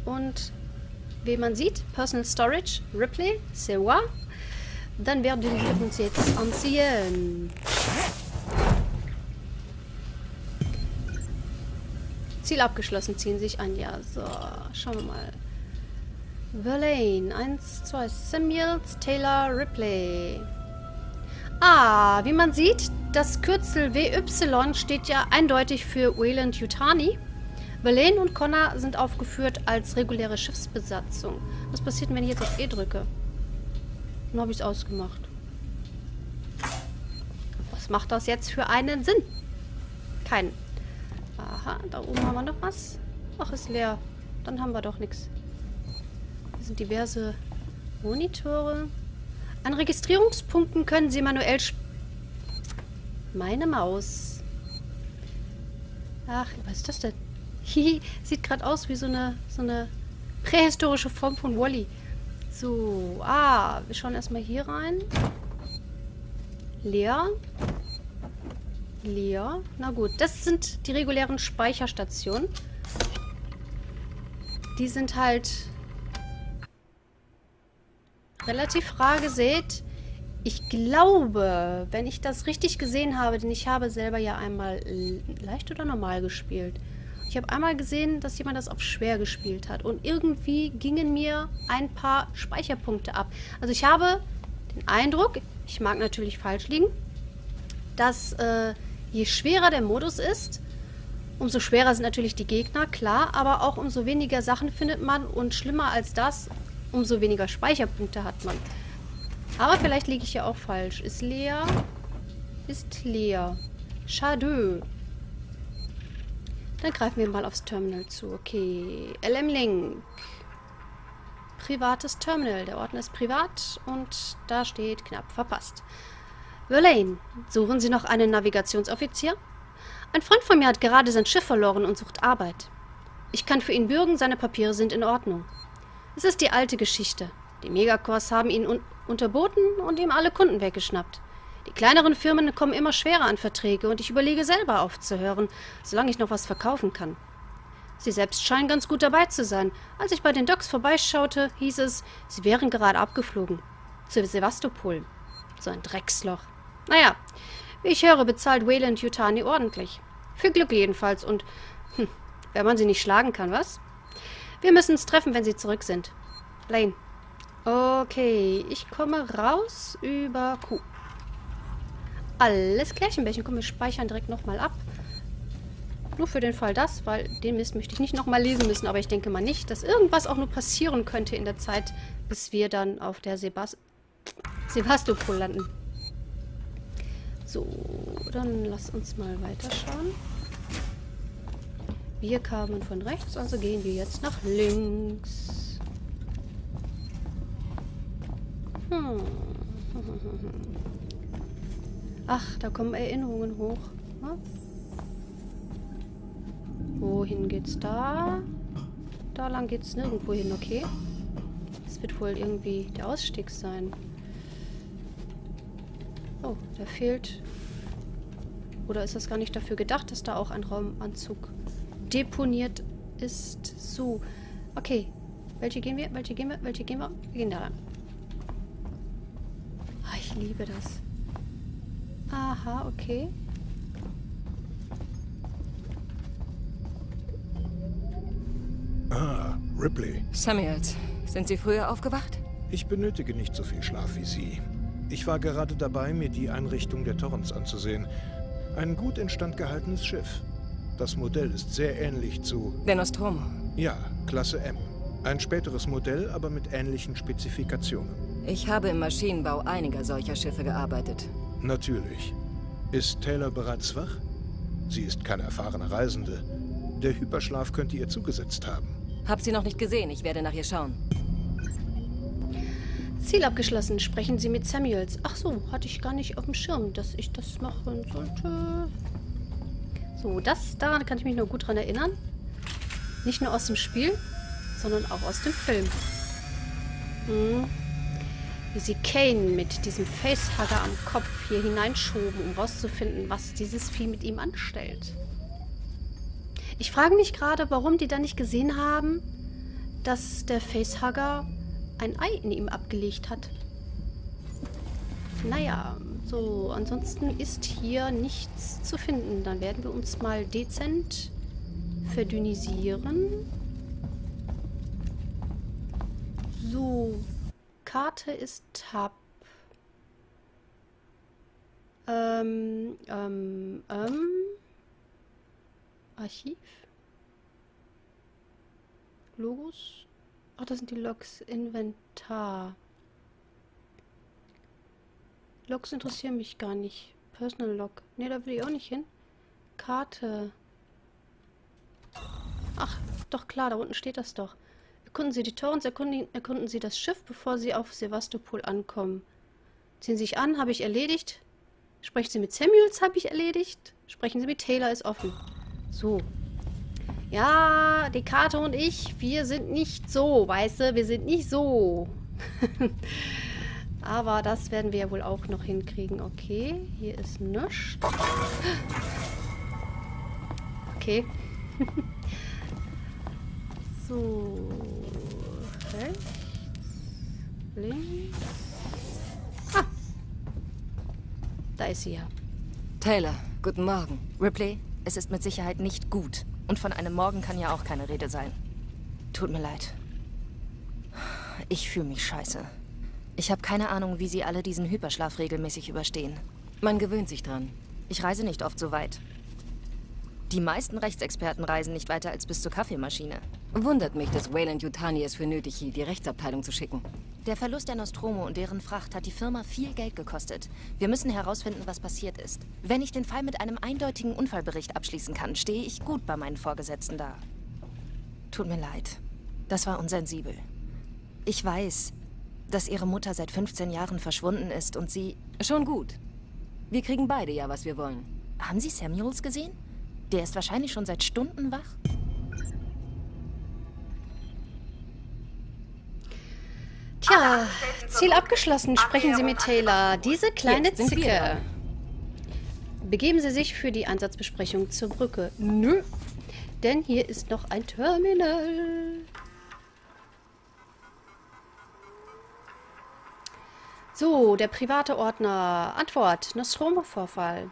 und wie man sieht, Personal Storage, Ripley, c'est moi. Dann werden wir uns jetzt anziehen. Ziel abgeschlossen, ziehen sich an. Ja, so, schauen wir mal. Verlaine, 1, 2, Samuels, Taylor, Ripley. Ah, wie man sieht, das Kürzel WY steht ja eindeutig für Weyland-Yutani. Verlaine und Connor sind aufgeführt als reguläre Schiffsbesatzung. Was passiert, wenn ich jetzt auf E drücke? Dann habe ich es ausgemacht. Was macht das jetzt für einen Sinn? Keinen. Aha, da oben haben wir noch was. Ach, ist leer. Dann haben wir doch nichts. Hier sind diverse Monitore. An Registrierungspunkten können Sie manuell meine Maus. Ach, was ist das denn? Hihi, sieht gerade aus wie so eine prähistorische Form von Wall-E. So, wir schauen erstmal hier rein. Leer. Leer. Na gut, das sind die regulären Speicherstationen. Die sind halt relativ rar gesät. Ich glaube, wenn ich das richtig gesehen habe, denn ich habe selber ja einmal leicht oder normal gespielt. Ich habe einmal gesehen, dass jemand das auf schwer gespielt hat. Und irgendwie gingen mir ein paar Speicherpunkte ab. Also ich habe den Eindruck, ich mag natürlich falsch liegen, dass je schwerer der Modus ist, umso schwerer sind natürlich die Gegner, klar, aber auch umso weniger Sachen findet man und schlimmer als das, umso weniger Speicherpunkte hat man. Aber vielleicht liege ich ja auch falsch. Ist leer? Ist leer. Schade. Dann greifen wir mal aufs Terminal zu. Okay. LM-Link. Privates Terminal. Der Ordner ist privat und da steht knapp verpasst. Verlaine, suchen Sie noch einen Navigationsoffizier? Ein Freund von mir hat gerade sein Schiff verloren und sucht Arbeit. Ich kann für ihn bürgen, seine Papiere sind in Ordnung. Es ist die alte Geschichte. Die Megacores haben ihn unterboten und ihm alle Kunden weggeschnappt. Die kleineren Firmen kommen immer schwerer an Verträge und ich überlege selber aufzuhören, solange ich noch was verkaufen kann. Sie selbst scheinen ganz gut dabei zu sein. Als ich bei den Docks vorbeischaute, hieß es, sie wären gerade abgeflogen. Zu Sevastopol. So ein Drecksloch. Naja, wie ich höre, bezahlt Weyland-Yutani ordentlich. Viel Glück jedenfalls und, wenn man sie nicht schlagen kann, was? Wir müssen uns treffen, wenn sie zurück sind. Lane. Okay, ich komme raus über Q. Alles Klärchenbärchen. Komm, wir speichern direkt nochmal ab. Nur für den Fall das, weil den Mist möchte ich nicht nochmal lesen müssen, aber ich denke mal nicht, dass irgendwas auch nur passieren könnte in der Zeit, bis wir dann auf der Sevastopol landen. So, dann lass uns mal weiterschauen. Wir kamen von rechts, also gehen wir jetzt nach links. Ach, da kommen Erinnerungen hoch. Hm? Wohin geht's da? Da lang geht's nirgendwo hin, okay? Das wird wohl irgendwie der Ausstieg sein. Oh, da fehlt... Oder ist das gar nicht dafür gedacht, dass da auch ein Raumanzug deponiert ist? So, okay. Welche gehen wir? Welche gehen wir? Welche gehen wir? Wir gehen da lang. Ah, ich liebe das. Aha, okay. Ah, Ripley. Samuels, sind Sie früher aufgewacht? Ich benötige nicht so viel Schlaf wie Sie. Ich war gerade dabei, mir die Einrichtung der Torrens anzusehen. Ein gut instand gehaltenes Schiff. Das Modell ist sehr ähnlich zu... Der Nostromo. Ja, Klasse M. Ein späteres Modell, aber mit ähnlichen Spezifikationen. Ich habe im Maschinenbau einiger solcher Schiffe gearbeitet. Natürlich. Ist Taylor bereits wach? Sie ist keine erfahrene Reisende. Der Hyperschlaf könnte ihr zugesetzt haben. Hab sie noch nicht gesehen. Ich werde nach ihr schauen. Ziel abgeschlossen. Sprechen Sie mit Samuels. Ach so, hatte ich gar nicht auf dem Schirm, dass ich das machen sollte. So, daran kann ich mich noch gut dran erinnern. Nicht nur aus dem Spiel, sondern auch aus dem Film. Wie sie Kane mit diesem Facehugger am Kopf hier hineinschoben, um rauszufinden, was dieses Vieh mit ihm anstellt. Ich frage mich gerade, warum die da nicht gesehen haben, dass der Facehugger ein Ei in ihm abgelegt hat. Naja, so, ansonsten ist hier nichts zu finden. Dann werden wir uns mal dezent verdünnisieren. So, Karte ist Tab. Archiv. Logos. Ach, das sind die Logs. Inventar. Logs interessieren mich gar nicht. Personal Log. Ne, da will ich auch nicht hin. Karte. Ach, doch klar, da unten steht das doch. Erkunden Sie die Torrens, erkunden Sie das Schiff, bevor Sie auf Sevastopol ankommen. Ziehen Sie sich an, habe ich erledigt. Sprechen Sie mit Samuels, habe ich erledigt. Sprechen Sie mit Taylor, ist offen. So. Ja, die Karte und ich, wir sind nicht so, weißt du, wir sind nicht so. Aber das werden wir ja wohl auch noch hinkriegen. Okay, hier ist nichts. Okay. So. Rechts. Links. Ah. Da ist sie ja. Taylor, guten Morgen. Ripley, es ist mit Sicherheit nicht gut. Und von einem Morgen kann ja auch keine Rede sein. Tut mir leid. Ich fühle mich scheiße. Ich habe keine Ahnung, wie Sie alle diesen Hyperschlaf regelmäßig überstehen. Man gewöhnt sich dran. Ich reise nicht oft so weit. Die meisten Rechtsexperten reisen nicht weiter als bis zur Kaffeemaschine. Wundert mich, dass Weyland-Yutani es für nötig hielt, die Rechtsabteilung zu schicken. Der Verlust der Nostromo und deren Fracht hat die Firma viel Geld gekostet. Wir müssen herausfinden, was passiert ist. Wenn ich den Fall mit einem eindeutigen Unfallbericht abschließen kann, stehe ich gut bei meinen Vorgesetzten da. Tut mir leid. Das war unsensibel. Ich weiß, dass Ihre Mutter seit 15 Jahren verschwunden ist und Sie... Schon gut. Wir kriegen beide ja, was wir wollen. Haben Sie Samuels gesehen? Der ist wahrscheinlich schon seit Stunden wach. Tja, Ziel abgeschlossen. Sprechen Sie mit Taylor. Diese kleine Zicke. Begeben Sie sich für die Einsatzbesprechung zur Brücke. Nö. Denn hier ist noch ein Terminal. So, der private Ordner. Antwort. Nostromo-Vorfall.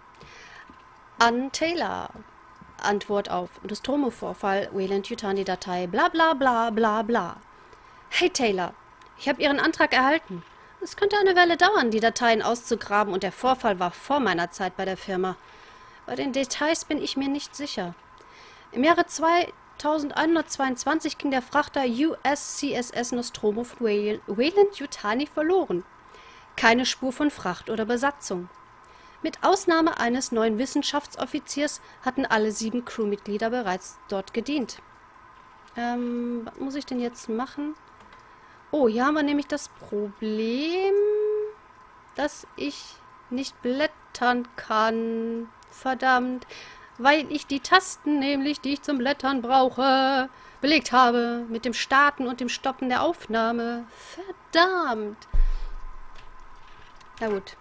An Taylor. Antwort auf Nostromo-Vorfall. Weyland-Yutani-Datei. Bla bla bla bla bla. Hey Taylor. Ich habe Ihren Antrag erhalten. Es könnte eine Weile dauern, die Dateien auszugraben, und der Vorfall war vor meiner Zeit bei der Firma. Bei den Details bin ich mir nicht sicher. Im Jahre 2122 ging der Frachter USCSS Nostromo von Weyland-Yutani verloren. Keine Spur von Fracht oder Besatzung. Mit Ausnahme eines neuen Wissenschaftsoffiziers hatten alle 7 Crewmitglieder bereits dort gedient. Was muss ich denn jetzt machen? Oh, hier haben wir nämlich das Problem, dass ich nicht blättern kann. Verdammt. Weil ich die Tasten nämlich, die ich zum Blättern brauche, belegt habe. Mit dem Starten und dem Stoppen der Aufnahme. Verdammt. Na gut.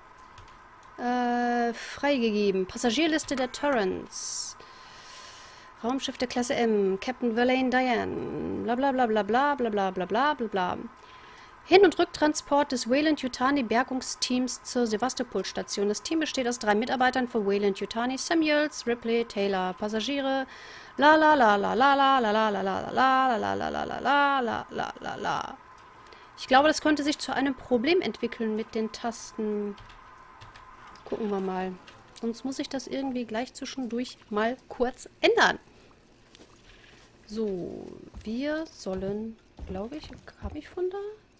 Freigegeben. Passagierliste der Torrens. Raumschiff der Klasse M. Captain Verlaine Diane. Bla bla bla bla bla bla bla bla bla bla bla. Hin- und Rücktransport des Weyland-Yutani Bergungsteams zur Sevastopol-Station. Das Team besteht aus 3 Mitarbeitern von Weyland-Yutani, Samuels, Ripley, Taylor. Passagiere. La la la la la la la la la la la la la la la la la la la. Ich glaube, das könnte sich zu einem Problem entwickeln mit den Tasten. Gucken wir mal. Sonst muss ich das irgendwie gleich zwischendurch mal kurz ändern. So, wir sollen, glaube ich, habe ich von da?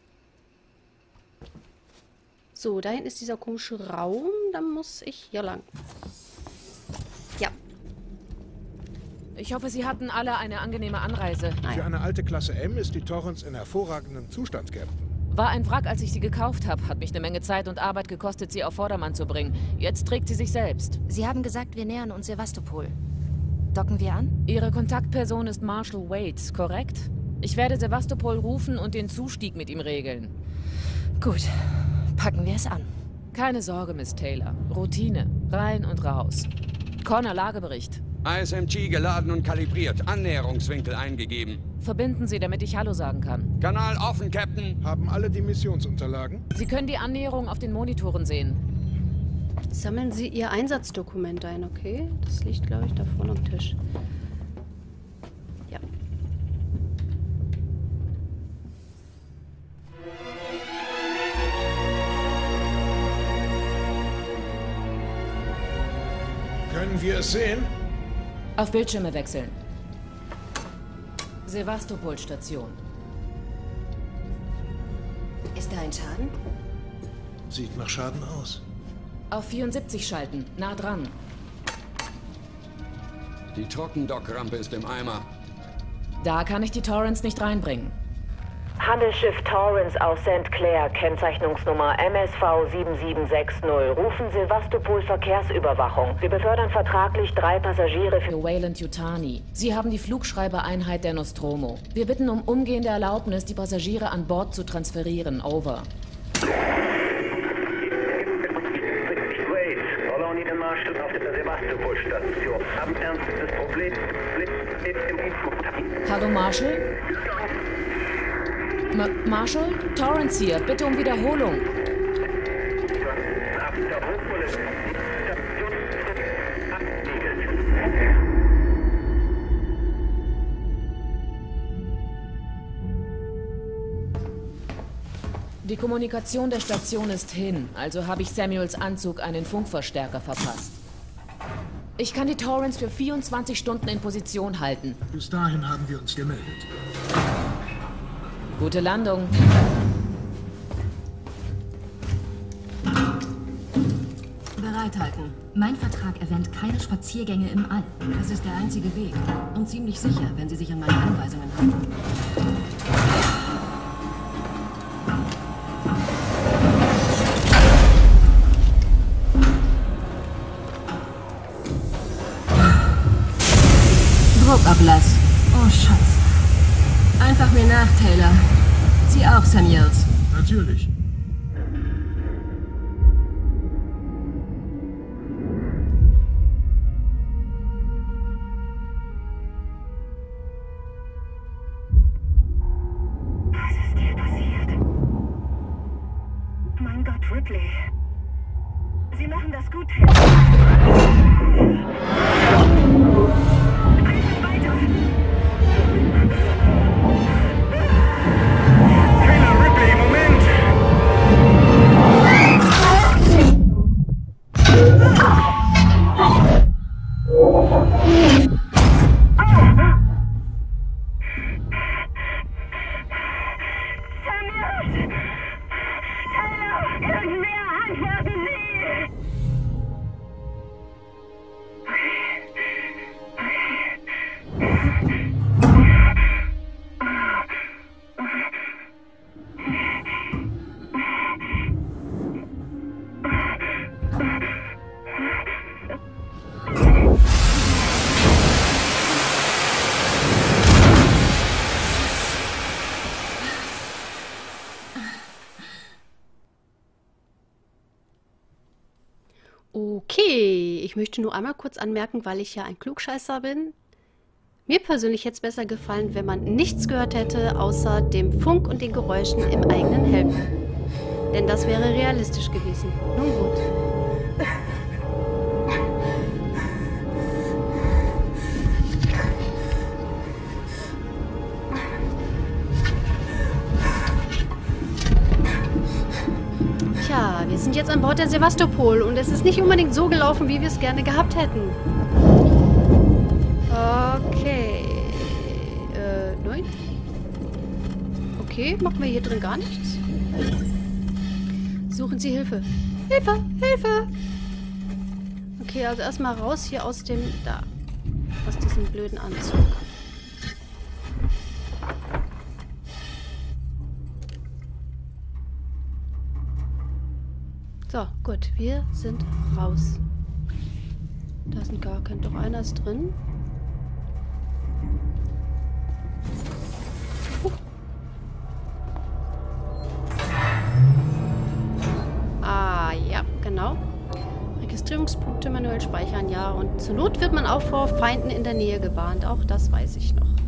So, da hinten ist dieser komische Raum. Da muss ich hier lang. Ja. Ich hoffe, Sie hatten alle eine angenehme Anreise. Für eine alte Klasse M ist die Torrens in hervorragendem Zustand, Captain. War ein Wrack, als ich sie gekauft habe. Hat mich eine Menge Zeit und Arbeit gekostet, sie auf Vordermann zu bringen. Jetzt trägt sie sich selbst. Sie haben gesagt, wir nähern uns Sevastopol. Docken wir an? Ihre Kontaktperson ist Marshall Waits, korrekt? Ich werde Sevastopol rufen und den Zustieg mit ihm regeln. Gut, packen wir es an. Keine Sorge, Miss Taylor. Routine. Rein und raus. Connor, Lagebericht. ISMG geladen und kalibriert. Annäherungswinkel eingegeben. Verbinden Sie, damit ich Hallo sagen kann. Kanal offen, Captain. Haben alle die Missionsunterlagen? Sie können die Annäherung auf den Monitoren sehen. Sammeln Sie Ihr Einsatzdokument ein, okay? Das liegt, glaube ich, da vorne am Tisch. Ja. Können wir es sehen? Auf Bildschirme wechseln. Sevastopol-Station. Ist da ein Schaden? Sieht nach Schaden aus. Auf 74 schalten. Nah dran. Die Trockendockrampe ist im Eimer. Da kann ich die Torrents nicht reinbringen. Handelsschiff Torrens aus St. Clair, Kennzeichnungsnummer MSV 7760. Rufen Sevastopol Verkehrsüberwachung. Wir befördern vertraglich 3 Passagiere für Wayland Yutani. Sie haben die Flugschreibereinheit der Nostromo. Wir bitten um umgehende Erlaubnis, die Passagiere an Bord zu transferieren. Over. Marshall auf der Sevastopol-Station. Haben ernstes Problem im Info. Hallo, Marshall? Marshall? Torrance hier. Bitte um Wiederholung. Die Kommunikation der Station ist hin, also habe ich Samuels Anzug einen Funkverstärker verpasst. Ich kann die Torrens für 24 Stunden in Position halten. Bis dahin haben wir uns gemeldet. Gute Landung. Bereithalten. Mein Vertrag erwähnt keine Spaziergänge im All. Das ist der einzige Weg. Und ziemlich sicher, wenn Sie sich an meine Anweisungen halten. Druckablass. Oh, Scheiße. Einfach mir nach, Taylor. Sie auch, Samuels. Natürlich. Was ist hier passiert? Mein Gott, Ripley. Sie machen das gut, Taylor. Okay, ich möchte nur einmal kurz anmerken, weil ich ja ein Klugscheißer bin. Mir persönlich hätte es besser gefallen, wenn man nichts gehört hätte, außer dem Funk und den Geräuschen im eigenen Helm. Denn das wäre realistisch gewesen. Nun gut. Tja, wir sind jetzt an Bord der Sevastopol und es ist nicht unbedingt so gelaufen, wie wir es gerne gehabt hätten. Okay. Nein. Okay, machen wir hier drin gar nichts. Suchen Sie Hilfe. Hilfe! Hilfe! Okay, also erstmal raus hier aus dem... Da. Aus diesem blöden Anzug. So, gut. Wir sind raus. Da sind gar kein... Doch einer ist drin. Erfahrungspunkte manuell speichern, ja. Und zur Not wird man auch vor Feinden in der Nähe gewarnt. Auch das weiß ich noch.